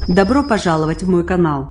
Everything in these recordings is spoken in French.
Добро пожаловать в мой канал.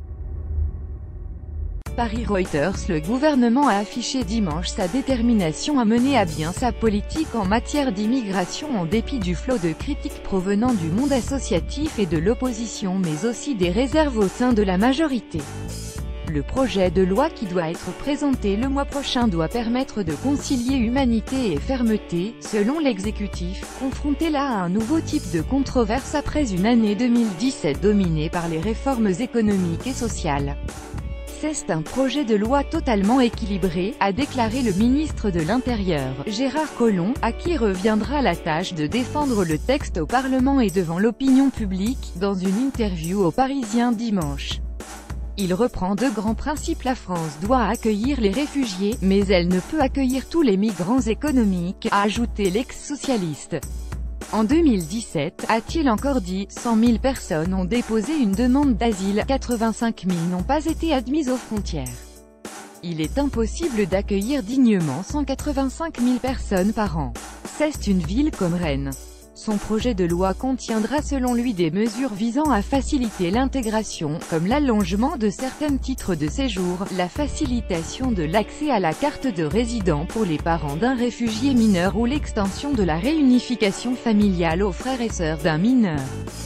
Paris Reuters. Le gouvernement a affiché dimanche sa détermination à mener à bien sa politique en matière d'immigration en dépit du flot de critiques provenant du monde associatif et de l'opposition mais aussi des réserves au sein de la majorité. Le projet de loi qui doit être présenté le mois prochain doit permettre de concilier humanité et fermeté, selon l'exécutif, confronté là à un nouveau type de controverse après une année 2017 dominée par les réformes économiques et sociales. C'est un projet de loi totalement équilibré, a déclaré le ministre de l'Intérieur, Gérard Collomb, à qui reviendra la tâche de défendre le texte au Parlement et devant l'opinion publique, dans une interview aux Parisiens dimanche. Il reprend deux grands principes. La France doit accueillir les réfugiés, mais elle ne peut accueillir tous les migrants économiques, a ajouté l'ex-socialiste. En 2017, a-t-il encore dit, 100 000 personnes ont déposé une demande d'asile, 85 000 n'ont pas été admises aux frontières. Il est impossible d'accueillir dignement 185 000 personnes par an. C'est une ville comme Rennes. Son projet de loi contiendra selon lui des mesures visant à faciliter l'intégration, comme l'allongement de certains titres de séjour, la facilitation de l'accès à la carte de résident pour les parents d'un réfugié mineur ou l'extension de la réunification familiale aux frères et sœurs d'un mineur.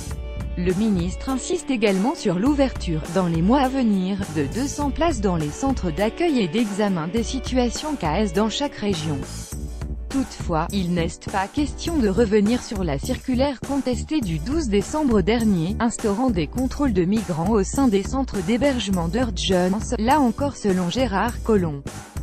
Le ministre insiste également sur l'ouverture, dans les mois à venir, de 200 places dans les centres d'accueil et d'examen des situations KS dans chaque région. Toutefois, il n'est pas question de revenir sur la circulaire contestée du 12 décembre dernier, instaurant des contrôles de migrants au sein des centres d'hébergement d'urgence, là encore selon Gérard Collomb.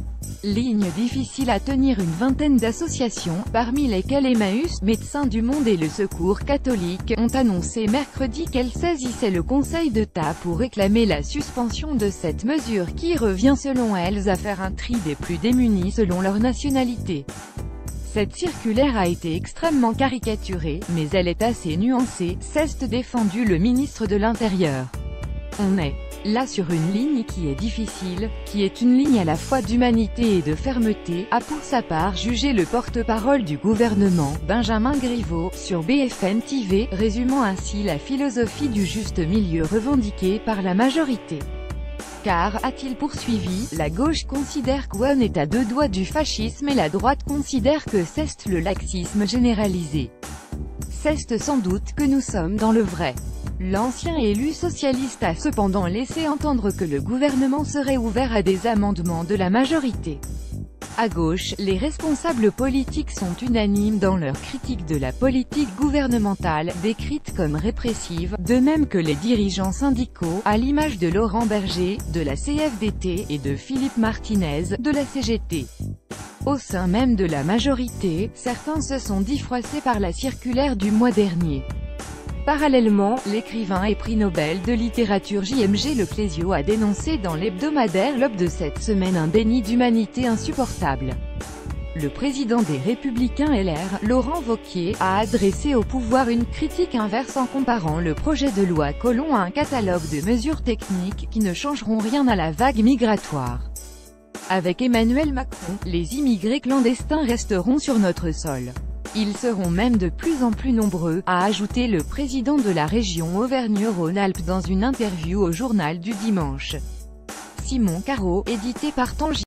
Ligne difficile à tenir. Une vingtaine d'associations, parmi lesquelles Emmaüs, Médecins du Monde et le Secours catholique, ont annoncé mercredi qu'elles saisissaient le Conseil d'État pour réclamer la suspension de cette mesure qui revient selon elles à faire un tri des plus démunis selon leur nationalité. Cette circulaire a été extrêmement caricaturée, mais elle est assez nuancée, s'est défendu le ministre de l'Intérieur. On est là sur une ligne qui est difficile, qui est une ligne à la fois d'humanité et de fermeté, a pour sa part jugé le porte-parole du gouvernement, Benjamin Griveaux, sur BFM TV, résumant ainsi la philosophie du juste milieu revendiquée par la majorité. Car, a-t-il poursuivi, la gauche considère qu'on est à deux doigts du fascisme et la droite considère que c'est le laxisme généralisé. C'est sans doute que nous sommes dans le vrai. L'ancien élu socialiste a cependant laissé entendre que le gouvernement serait ouvert à des amendements de la majorité. À gauche, les responsables politiques sont unanimes dans leur critique de la politique gouvernementale, décrite comme répressive, de même que les dirigeants syndicaux, à l'image de Laurent Berger, de la CFDT, et de Philippe Martinez, de la CGT. Au sein même de la majorité, certains se sont dit froissés par la circulaire du mois dernier. Parallèlement, l'écrivain et prix Nobel de littérature J.M.G. Le Clésio a dénoncé dans l'hebdomadaire L'Obs de cette semaine un déni d'humanité insupportable. Le président des Républicains LR, Laurent Wauquiez, a adressé au pouvoir une critique inverse en comparant le projet de loi Collomb à un catalogue de mesures techniques qui ne changeront rien à la vague migratoire. Avec Emmanuel Macron, les immigrés clandestins resteront sur notre sol. Ils seront même de plus en plus nombreux, a ajouté le président de la région Auvergne-Rhône-Alpes dans une interview au journal du dimanche. Simon Carreau, édité par Tangier.